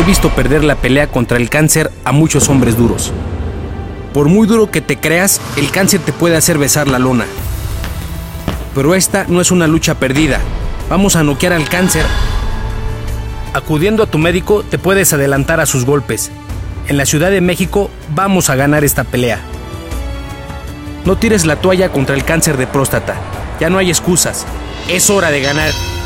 He visto perder la pelea contra el cáncer a muchos hombres duros. Por muy duro que te creas, el cáncer te puede hacer besar la lona. Pero esta no es una lucha perdida. Vamos a noquear al cáncer. Acudiendo a tu médico, te puedes adelantar a sus golpes. En la Ciudad de México vamos a ganar esta pelea. No tires la toalla contra el cáncer de próstata. Ya no hay excusas. Es hora de ganar.